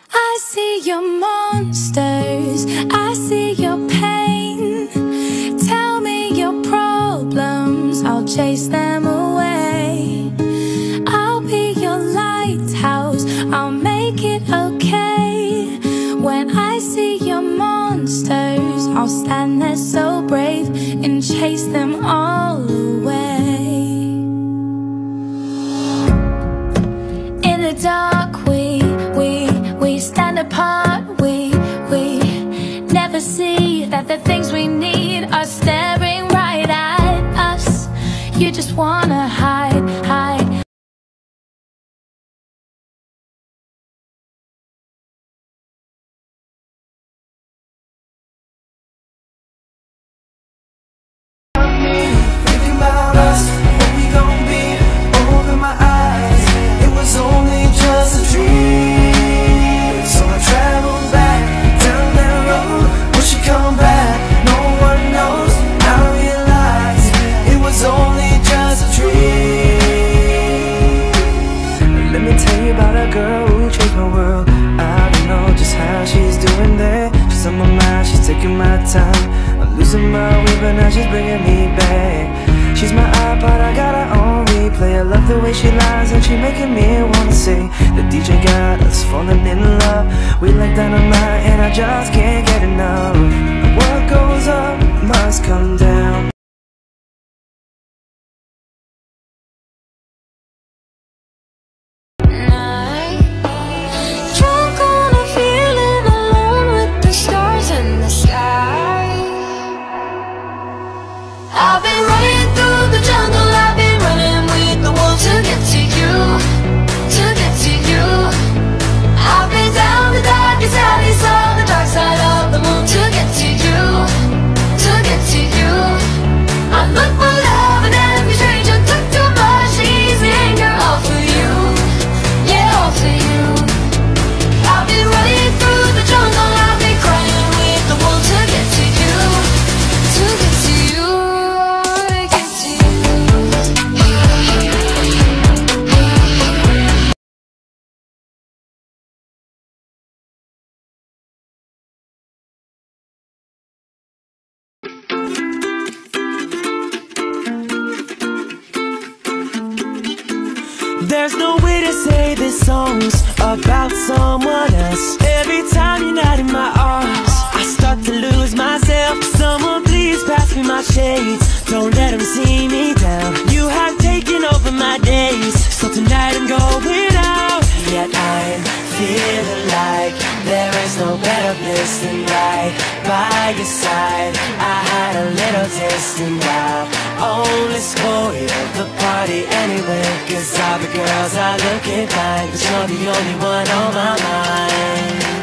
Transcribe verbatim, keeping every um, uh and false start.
I see your monsters, I see your pain. Tell me your problems, I'll chase them away. I'll be your lighthouse, I'll make it okay. When I see your monsters, I'll stand there so brave and chase them all away. In the dark we, we, we stand apart. We, we never see that the things we need are staring right at us. You just wanna hide, hide. Thinking about us, what we gon' be. Open my eyes, it was only just a dream. So I traveled back down that road. Will she come back? No one knows. Now I realize it was only just a dream. Let me tell you about a girl who changed my world. I don't know just how she's doing there. She's on my mind, she's taking my time. I'm losing my way, but now she's bringing me back. She's my iPod, I got her on replay. I love the way she lies and she making me wanna say the D J got us falling in love. We like dynamite and I just can't get enough. What goes up must come down. Drunk on a feeling alone with the stars in the sky. I've been running through the jungle, I've been running with the wolves to get to you, to get to you. I've been down the darkest alleys of the dark side of the moon to get to you, to get to you. I look for love and every stranger took too much easy anger all for you, yeah, all for you. I've been running through the jungle, I've been crying with the wolves to get to you, to get to you, get to you. There's no way to say this song's about someone else. Every time you're not in my arms, I start to lose myself. Someone please pass me my shades, don't let them see me down. You have taken over my days, so tonight I'm going out. Yet I'm feeling like there is no better place than right by your side. I had a little taste and I'll only spoil the party anyway, cause all the girls are looking fine, but you're the only one on my mind.